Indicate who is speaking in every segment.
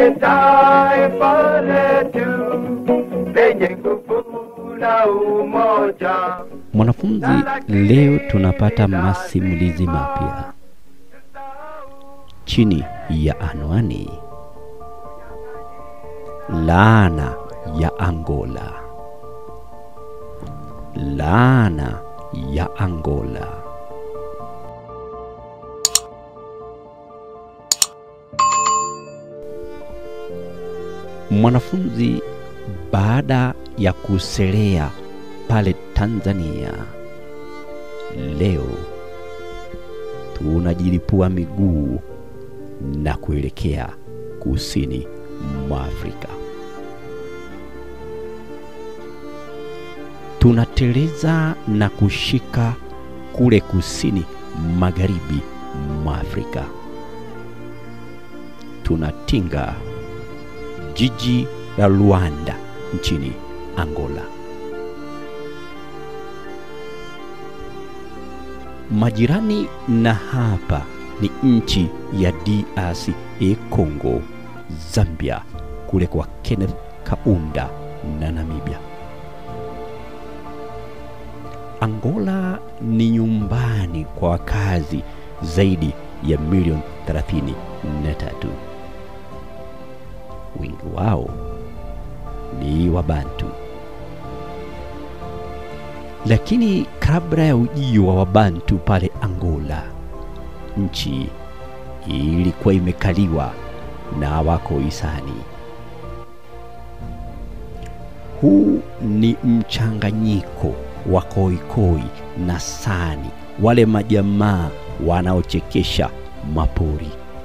Speaker 1: tujenge taifa letu lenye nguvu na umoja.
Speaker 2: Mwanafunzi, leo tunapata masimulizi mapya chini ya anwani Laana ya Angola. Laana ya Angola. Mwanafunzi, baada ya kuselea pale Tanzania, leo tunajilipua miguu na kuelekea kusini mwa Afrika. Tunateleza na kushika kule kusini magharibi mwa Afrika. Tunatinga jiji la Luanda nchini Angola. Majirani na hapa ni nchi ya DRC, Congo, Zambia, kule kwa Kenneth Kaunda na Namibia. Angola ni nyumbani kwa wakazi zaidi ya milioni 33. Wengi wao ni Wabantu. Lakini kabla ya ujio wa Wabantu pale Angola, nchi ilikuwa imekaliwa na Wakoisani. Huu ni mchanganyiko wa Koikoi na Sani, wale majamaa wanaochekesha mapori.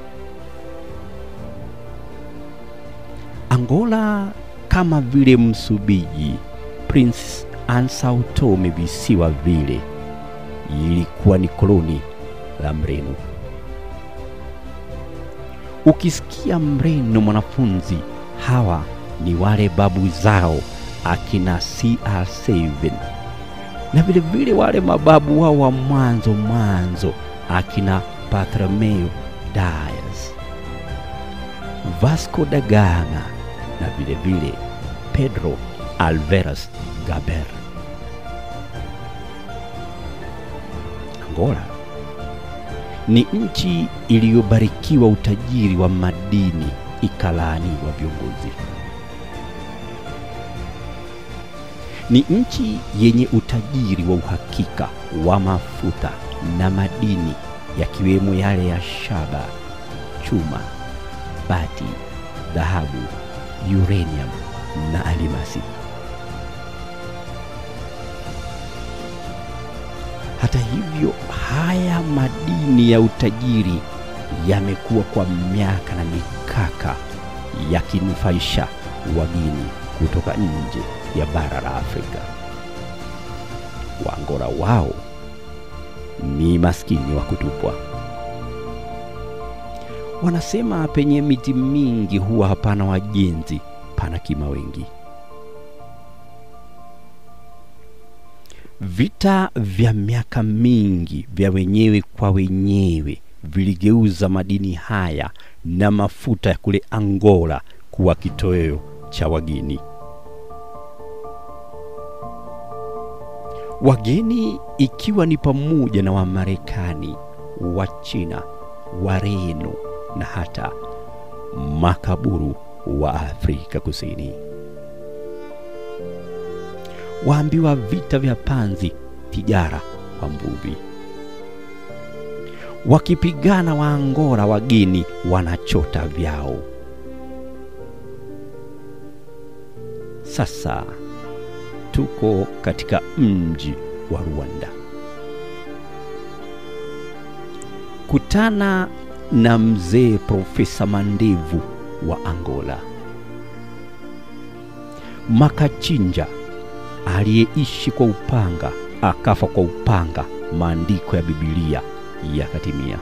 Speaker 2: Angola, kama vile Msumbiji, Prince and Sao Tome visiwa vile, ilikuwa ni koloni la Mreno. Ukisikia Mreno, mwanafunzi, hawa ni wale babu zao akina CR7, na vile vile wale mababu wao wa mwanzo akina Bartolomeu Dias, Vasco da Gama na vile vile Pedro Alvarez Gaber. Angola ni nchi iliyobarikiwa utajiri wa madini, ikalaaniwa viongozi. Ni nchi yenye utajiri wa uhakika wa mafuta na madini, yakiwemo yale ya shaba, chuma, bati, dhahabu, uranium na almasi. Hata hivyo, haya madini ya utajiri yamekuwa kwa miaka na mikaka yakinufaisha wageni kutoka nje ya bara la Afrika. Waangola wao ni maskini wa kutupwa. Wanasema penye miti mingi huwa hapana wajenzi, pana kima wengi. Vita vya miaka mingi vya wenyewe kwa wenyewe viligeuza madini haya na mafuta ya kule Angola kuwa kitoweo cha wageni. Wageni ikiwa ni pamoja na Wamarekani, Wachina, Wareno na hata makaburu wa Afrika Kusini. Waambiwa vita vya panzi, tijara kwa mbuvi. Wakipigana Waangola, wageni wanachota vyao. Sasa tuko katika mji wa Rwanda. Kutana na mzee Profesa Mandevu wa Angola, Makachinja aliyeishi kwa upanga akafa kwa upanga, maandiko ya Biblia yakatimia.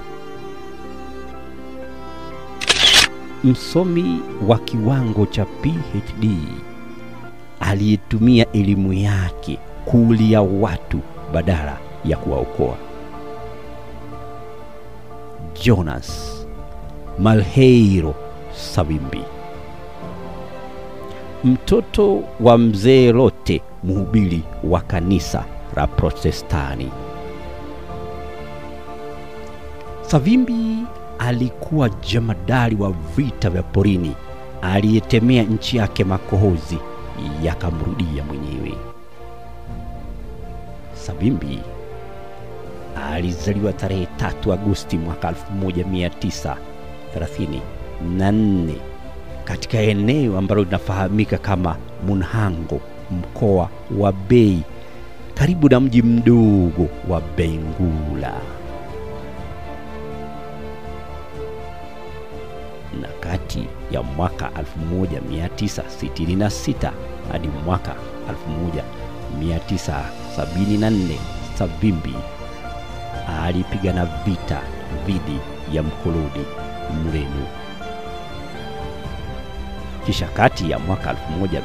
Speaker 2: Msomi wa kiwango cha PhD aliyetumia elimu yake kuulia watu badala ya kuwaokoa. Jonas Malheiro Savimbi mtoto wa mzee Lote, mhubiri wa kanisa la Protestani. Savimbi alikuwa jemadari wa vita vya porini aliyetemea nchi yake makohozi yakamrudia mwenyewe. Savimbi alizaliwa tarehe 3 Agosti mwaka 1934 katika eneo ambalo linafahamika kama Munhango, mkoa wa Bei, karibu na mji mdogo wa Bengula. Na kati ya mwaka 1966 hadi mwaka 1974 Savimbi alipigana vita dhidi ya mkoloni Mreno. Kisha kati ya mwaka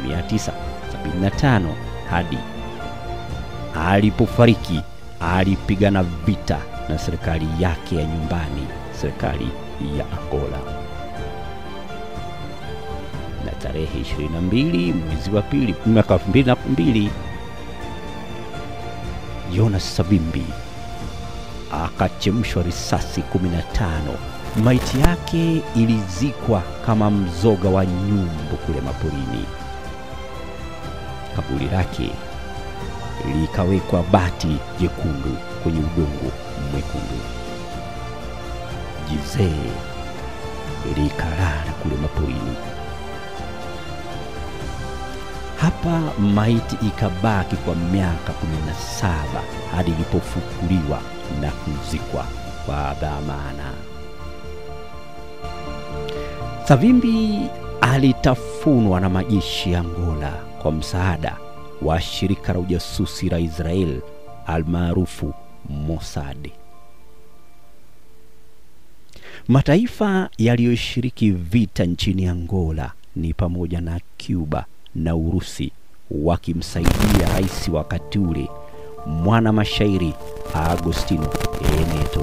Speaker 2: 1975 hadi alipofariki alipigana vita na serikali yake ya nyumbani, serikali ya Angola. Na tarehe 22 mwezi wa pili mwaka 2002 Jonas Savimbi akachemshwa risasi 15. Maiti yake ilizikwa kama mzoga wa nyumbu kule maporini. Kaburi lake likawekwa bati jekundu kwenye udongo mwekundu. Jizee likalala kule maporini. Hapa maiti ikabaki kwa miaka 17 hadi ilipofukuliwa na kuzikwa kwa dhamana. Savimbi alitafunwa na majeshi ya Angola kwa msaada wa shirika la ujasusi la Israel almaarufu Mossad. Mataifa yaliyoshiriki vita nchini Angola ni pamoja na Cuba na Urusi, wakimsaidia rais wakati ule mwana mashairi Agostino Neto.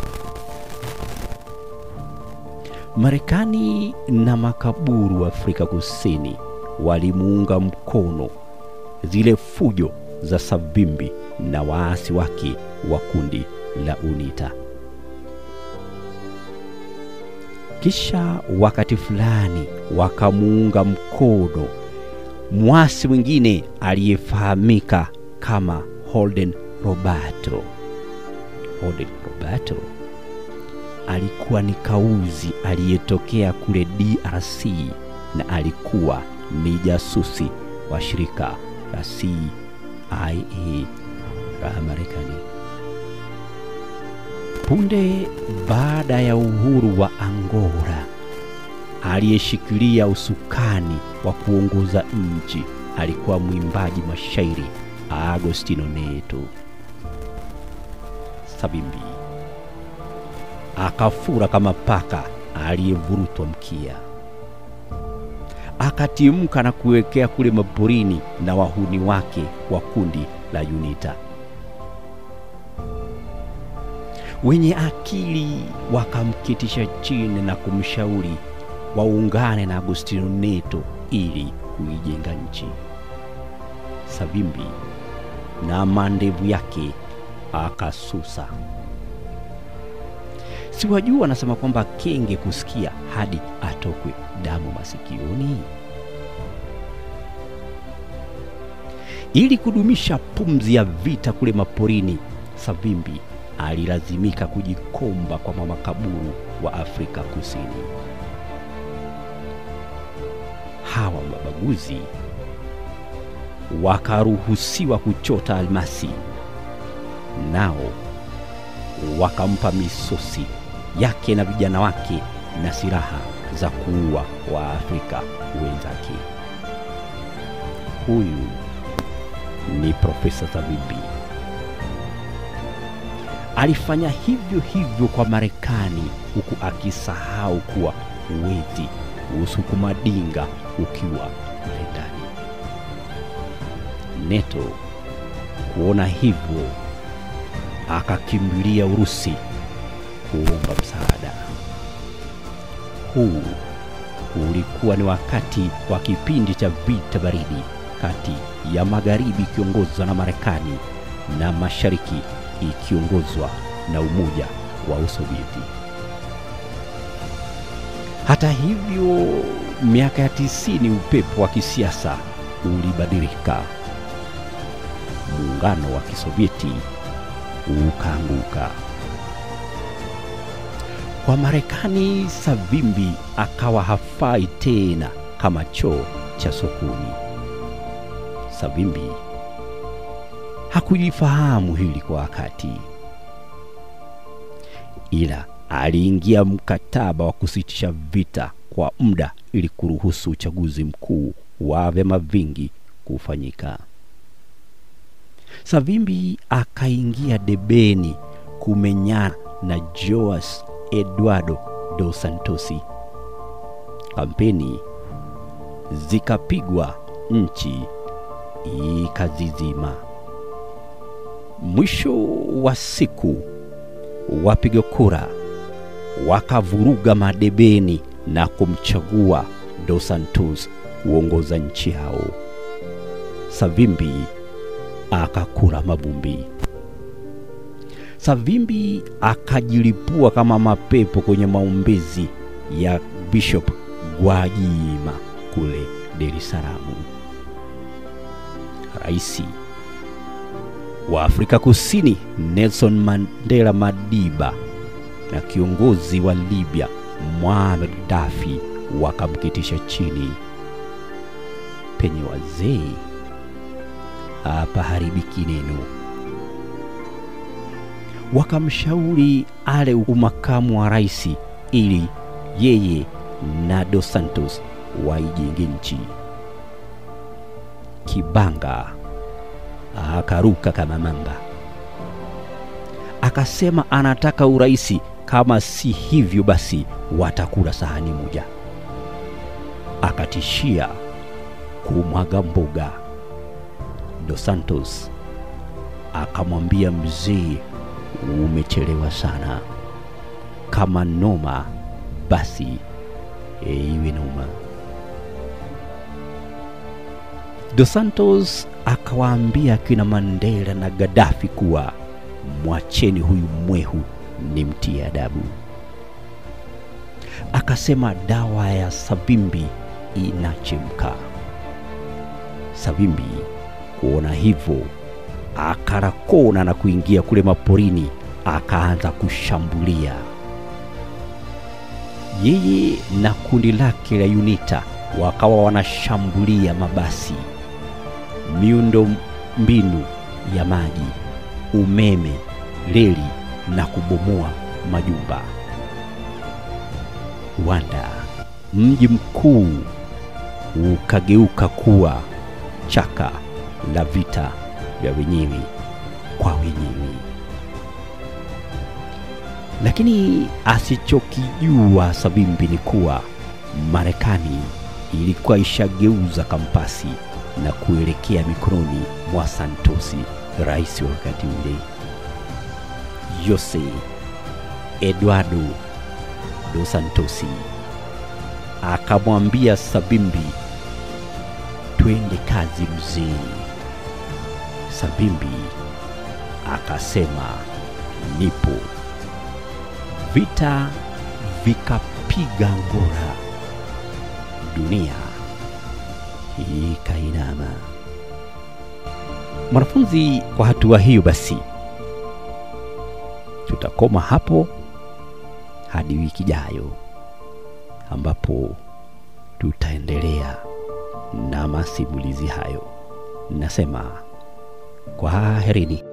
Speaker 2: Marekani na makaburu wa Afrika Kusini walimuunga mkono zile fujo za Savimbi na waasi wake wa kundi la UNITA. Kisha wakati fulani wakamuunga mkono mwasi mwingine aliyefahamika kama Holden Roberto. Holden Roberto alikuwa ni kauzi aliyetokea kule DRC na alikuwa ni jasusi wa shirika la CIA la Marekani. Punde baada ya uhuru wa Angola, aliyeshikilia usukani wa kuongoza nchi alikuwa mwimbaji mashairi Agostino Neto. Savimbi akafura kama paka aliyevurutwa mkia. Akatimka na kuwekea kule maporini na wahuni wake wa kundi la UNITA. Wenye akili wakamketisha chini na kumshauri waungane na Agostino Neto ili kuijenga nchi. Savimbi na mandevu yake akasusa. Siwajua anasema kwamba kenge kusikia hadi atokwe damu masikioni. Ili kudumisha pumzi ya vita kule maporini, Savimbi alilazimika kujikomba kwa mamakaburu wa Afrika Kusini. Hawa mabaguzi wakaruhusiwa kuchota almasi, nao wakampa misosi yake na vijana wake na silaha za kuua wa Afrika wenzake. Huyu ni Profesa Savimbi. Alifanya hivyo hivyo kwa Marekani, huku akisahau kuwa uwezi usukuma dinga ukiwa ndani. Neto kuona hivyo akakimbilia Urusi kuomba msaada. Huu ulikuwa ni wakati wa kipindi cha vita baridi kati ya magharibi ikiongozwa na Marekani na mashariki ikiongozwa na Umoja wa Usovieti. Hata hivyo, miaka ya 90 upepo wa kisiasa ulibadilika. Muungano wa Kisovieti ukaanguka. Kwa Marekani, Savimbi akawa hafai tena kama choo cha sokoni. Savimbi hakujifahamu hili kwa wakati, ila aliingia mkataba wa kusitisha vita kwa muda ili kuruhusu uchaguzi mkuu wa vyama vingi kufanyika. Savimbi akaingia debeni kumenyana na Jonas Eduardo dos Santos. Kampeni zikapigwa, nchi ikazizima. Mwisho wa siku, wapiga kura wakavuruga madebeni na kumchagua dos Santos kuongoza nchi yao. Savimbi akakura mavumbi. Savimbi akajilipua kama mapepo kwenye maombezi ya Bishop Gwajima kule Dar es Salaam. Raisi wa Afrika Kusini Nelson Mandela Madiba na kiongozi wa Libya Muammar Gaddafi wakamketisha chini. Penye wazee hapa haribiki neno. Wakamshauri ale umakamu wa raisi ili yeye na dos Santos waijenge nchi. Kibanga akaruka kama mamba. Akasema anataka uraisi, kama si hivyo basi watakula sahani moja. Akatishia kumwaga mboga. Dos Santos akamwambia mzee, umechelewa sana. Kama noma basi iwe noma. Dos Santos akawaambia kina Mandela na Gaddafi kuwa mwacheni huyu mwehu ni mtia adabu. Akasema dawa ya Savimbi inachemka. Savimbi kuona hivyo akarakona na kuingia kule maporini, akaanza kushambulia. Yeye na kundi lake la UNITA wakawa wanashambulia mabasi, miundo mbinu ya maji, umeme, reli na kubomoa majumba. Rwanda, mji mkuu, ukageuka kuwa chaka la vita vya wenyewe kwa wenyewe. Lakini asichokijua Savimbi ni kuwa Marekani ilikuwa ishageuza kampasi na kuelekea mikononi mwa Santos, rais wa wakati ule. Jose Eduardo dos Santos akamwambia Savimbi, twende kazi mzee. Savimbi akasema nipo. Vita vikapiga Angola, dunia ikainama. Mwanafunzi, kwa hatua hiyo basi tutakoma hapo hadi wiki ijayo, ambapo tutaendelea na masimulizi hayo. Nasema kwaherini.